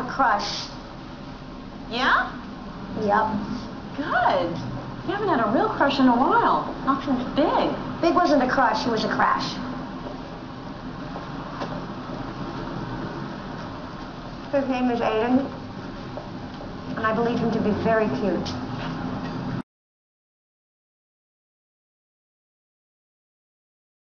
have a crush. Yeah? Yep. Good. You haven't had a real crush in a while. Not from Big. Big wasn't a crush, he was a crash. His name is Aiden, and I believe him to be very cute.